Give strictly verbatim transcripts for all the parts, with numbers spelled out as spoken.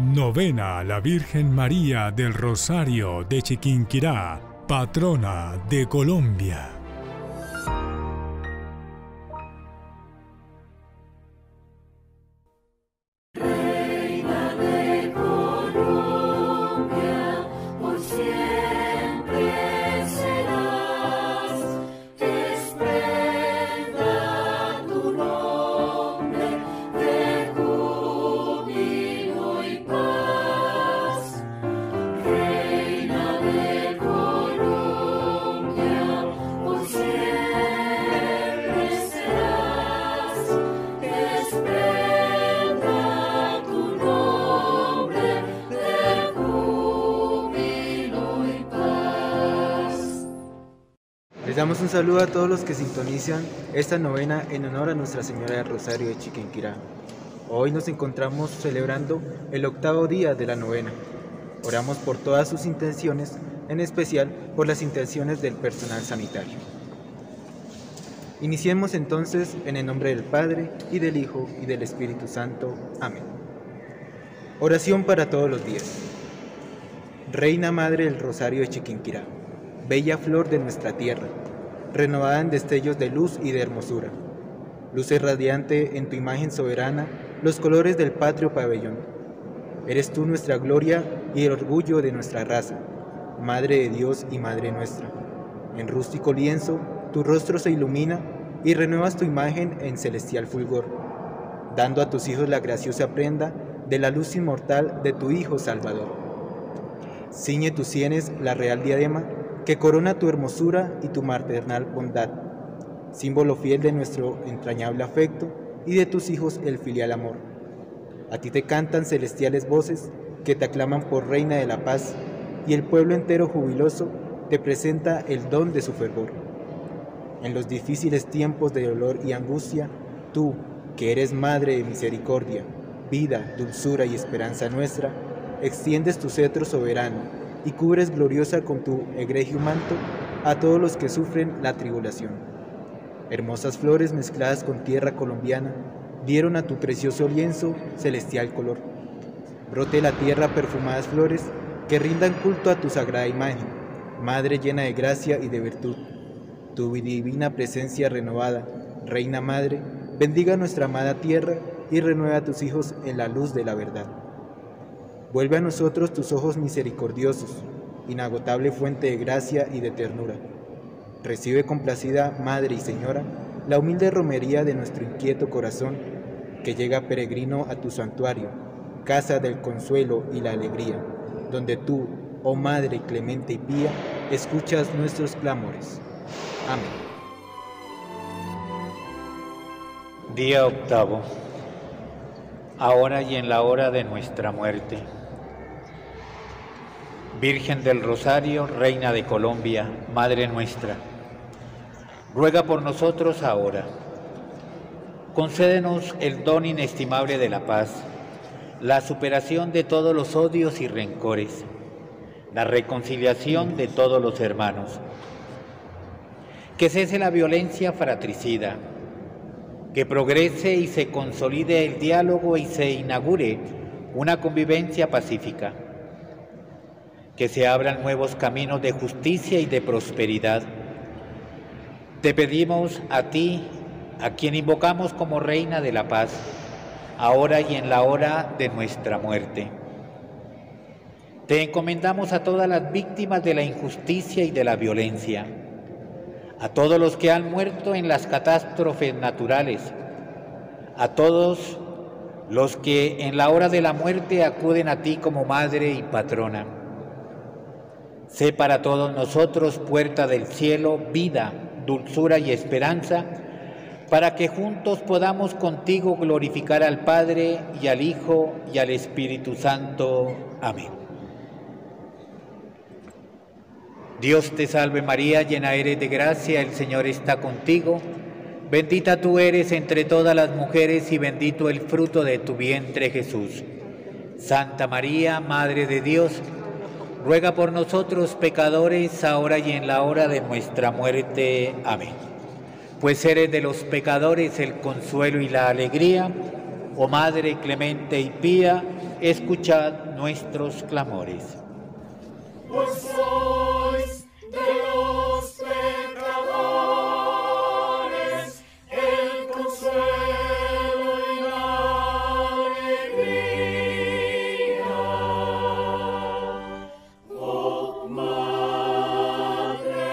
Novena a la Virgen María del Rosario de Chiquinquirá, patrona de Colombia. Les damos un saludo a todos los que sintonizan esta novena en honor a Nuestra Señora del Rosario de Chiquinquirá. Hoy nos encontramos celebrando el octavo día de la novena. Oramos por todas sus intenciones, en especial por las intenciones del personal sanitario. Iniciemos entonces en el nombre del Padre, y del Hijo, y del Espíritu Santo. Amén. Oración para todos los días. Reina Madre del Rosario de Chiquinquirá, bella flor de nuestra tierra, renovada en destellos de luz y de hermosura. Luce radiante en tu imagen soberana los colores del patrio pabellón. Eres tú nuestra gloria y el orgullo de nuestra raza, Madre de Dios y Madre nuestra. En rústico lienzo tu rostro se ilumina y renuevas tu imagen en celestial fulgor, dando a tus hijos la graciosa prenda de la luz inmortal de tu Hijo Salvador. Ciñe tus sienes la real diadema que corona tu hermosura y tu maternal bondad, símbolo fiel de nuestro entrañable afecto y de tus hijos el filial amor. A ti te cantan celestiales voces que te aclaman por Reina de la Paz, y el pueblo entero jubiloso te presenta el don de su fervor. En los difíciles tiempos de dolor y angustia, tú, que eres Madre de misericordia, vida, dulzura y esperanza nuestra, extiendes tu cetro soberano y cubres gloriosa con tu egregio manto a todos los que sufren la tribulación. Hermosas flores mezcladas con tierra colombiana dieron a tu precioso lienzo celestial color. Brote la tierra perfumadas flores que rindan culto a tu sagrada imagen, Madre llena de gracia y de virtud. Tu divina presencia renovada, Reina Madre, bendiga nuestra amada tierra y renueva a tus hijos en la luz de la verdad. Vuelve a nosotros tus ojos misericordiosos, inagotable fuente de gracia y de ternura. Recibe complacida, Madre y Señora, la humilde romería de nuestro inquieto corazón, que llega peregrino a tu santuario, casa del consuelo y la alegría, donde tú, oh Madre clemente y pía, escuchas nuestros clamores. Amén. Día octavo. Ahora y en la hora de nuestra muerte. Virgen del Rosario, Reina de Colombia, Madre nuestra, ruega por nosotros ahora. Concédenos el don inestimable de la paz, la superación de todos los odios y rencores, la reconciliación de todos los hermanos. Que cese la violencia fratricida, que progrese y se consolide el diálogo y se inaugure una convivencia pacífica. Que se abran nuevos caminos de justicia y de prosperidad. Te pedimos a ti, a quien invocamos como Reina de la Paz, ahora y en la hora de nuestra muerte. Te encomendamos a todas las víctimas de la injusticia y de la violencia, a todos los que han muerto en las catástrofes naturales, a todos los que en la hora de la muerte acuden a ti como Madre y Patrona. Sé para todos nosotros puerta del cielo, vida, dulzura y esperanza, para que juntos podamos contigo glorificar al Padre y al Hijo y al Espíritu Santo. Amén. Dios te salve María, llena eres de gracia, el Señor está contigo. Bendita tú eres entre todas las mujeres y bendito el fruto de tu vientre Jesús. Santa María, Madre de Dios, ruega por nosotros pecadores, ahora y en la hora de nuestra muerte. Amén. Pues eres de los pecadores el consuelo y la alegría, oh Madre clemente y pía, escuchad nuestros clamores. Pues sois de los pecadores el consuelo y la alegría. Oh Madre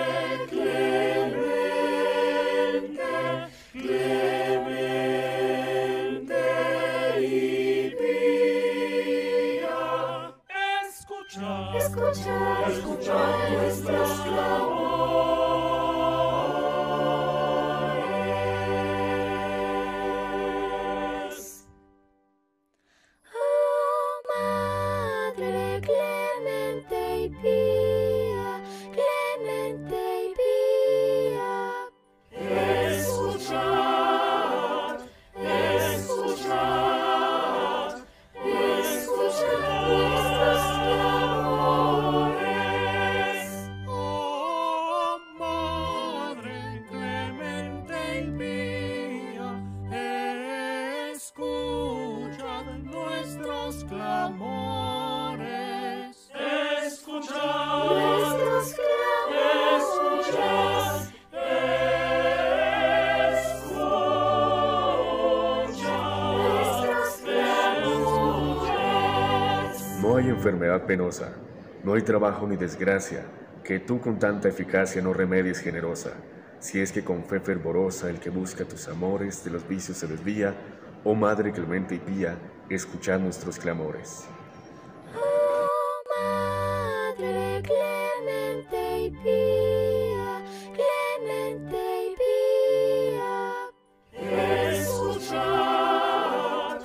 clemente, clemente y pía, escuchad, escuchad, escuchad nuestros clamores. Oh Madre clemente y pía, clemente y pía, escuchad, escuchad, escuchad nuestros clamores. Oh Madre clemente y pía, escuchad nuestros clamores. Escuchad nuestros clamores. Escuchad, No hay enfermedad penosa, no hay trabajo ni desgracia, que tú con tanta eficacia no remedies generosa. Si es que con fe fervorosa el que busca tus amores de los vicios se desvía, oh Madre clemente y pía, escuchad nuestros clamores. Oh Madre clemente y pía, clemente y pía, escuchad,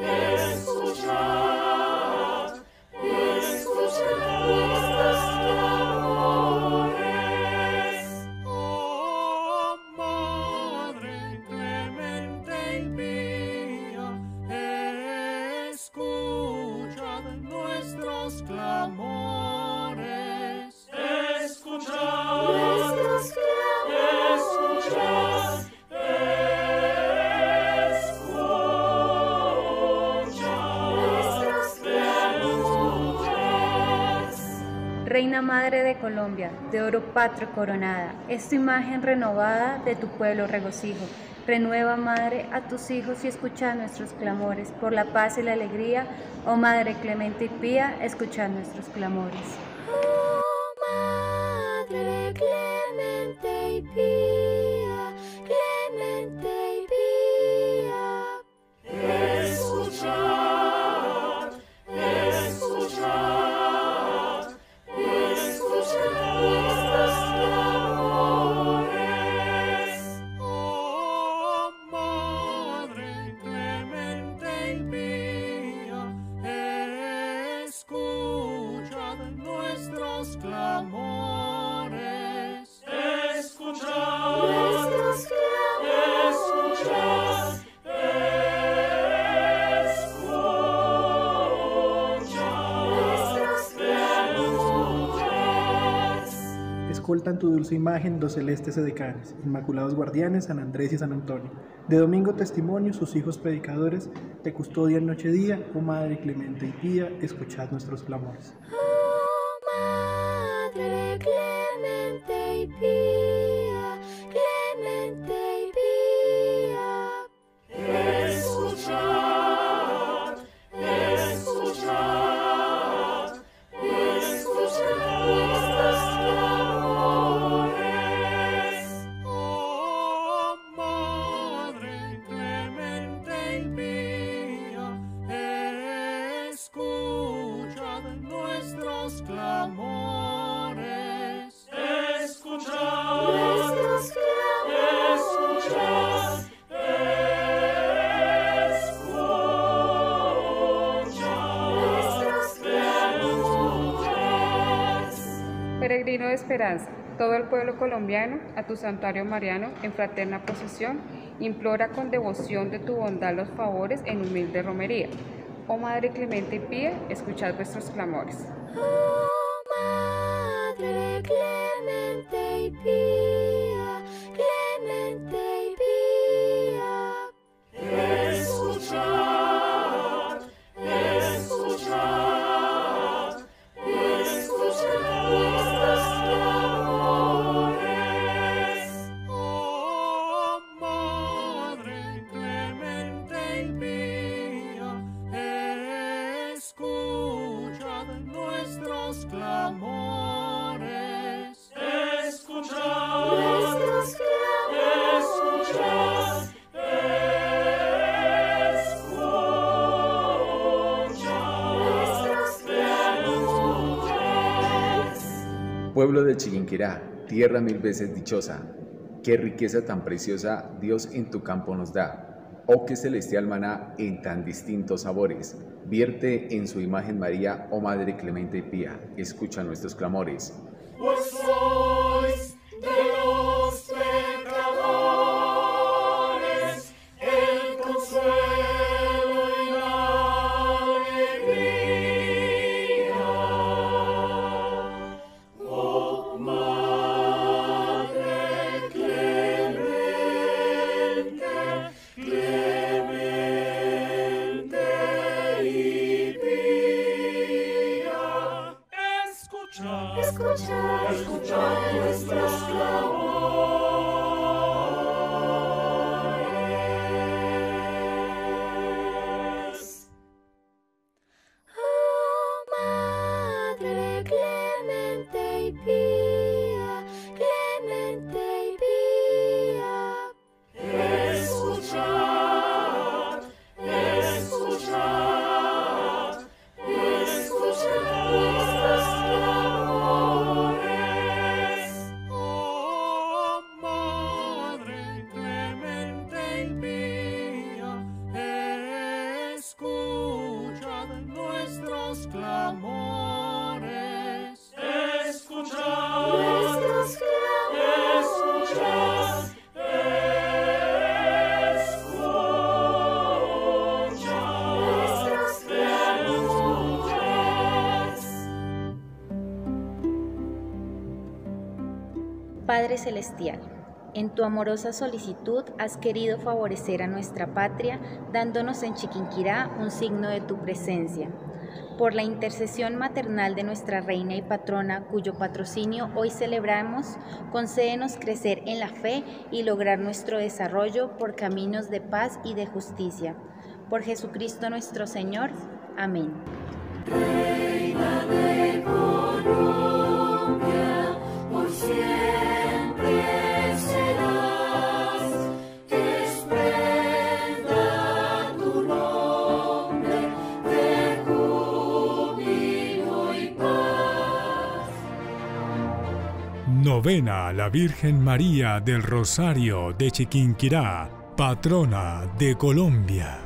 escuchad, escuchad nuestros clamores. Oh Madre clemente y pía, escuchad nuestros clamores. Escuchad nuestros clamores. Escuchad, Reina Madre de Colombia, de oro patrio coronada, es tu imagen renovada de tu pueblo regocijo. Renueva, Madre, a tus hijos y escucha nuestros clamores por la paz y la alegría. Oh Madre clemente y pía, escucha nuestros clamores. Oh Madre clemente y pía, clemente y pía, escuchad, escuchad, escuchad nuestros clamores. Oh Madre clemente y pía, escuchad nuestros clamores. Escuchad nuestros clamores. Escuchad, Escoltan tu dulce imagen dos celestes edecanes, inmaculados guardianes, San Andrés y San Antonio. De domingo testimonio, sus hijos predicadores, te custodian noche y día, oh Madre clemente y pía, escuchad nuestros clamores. Oh Madre clemente y pía, clemente y pía, escuchad, escuchad, escuchad nuestros clamores. Oh Madre clemente y pía, escuchad nuestros clamores. Escuchad nuestros clamores. Escuchad, Peregrino de esperanza, todo el pueblo colombiano, a tu santuario mariano, en fraterna procesión, implora con devoción de tu bondad los favores en humilde romería. Oh Madre clemente y pía, escuchad vuestros clamores. Oh Madre clemente y pía, clemente y pía, escuchad, escuchad. pueblo de Chiquinquirá, tierra mil veces dichosa, qué riqueza tan preciosa Dios en tu campo nos da. Oh, qué celestial maná en tan distintos sabores. Vierte en su imagen María, oh Madre clemente y pía, escucha nuestros clamores. Pues sois de los pecadores el consuelo y la alegría. Oh Madre clemente, clemente y pía, escuchad, escuchad, escuchad nuestros clamores. Oh Madre clemente y pía, clemente y pía, Escuchad, escuchad, escuchad nuestros clamores. Oh Madre clemente y pía, escuchad nuestros clamores. Escuchad nuestros clamores. Escuchad. Padre Celestial, en tu amorosa solicitud has querido favorecer a nuestra patria, dándonos en Chiquinquirá un signo de tu presencia. Por la intercesión maternal de nuestra Reina y Patrona, cuyo patrocinio hoy celebramos, concédenos crecer en la fe y lograr nuestro desarrollo por caminos de paz y de justicia. Por Jesucristo nuestro Señor. Amén. Reina de Colombia, por siempre serás, desprenda tu nombre de júbilo y paz. Novena a la Virgen María del Rosario de Chiquinquirá, patrona de Colombia.